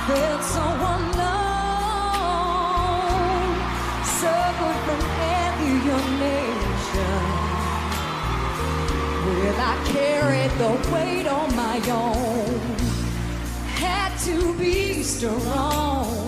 felt so alone, suffered from alienation. Well, I carried the weight on my own, had to be strong.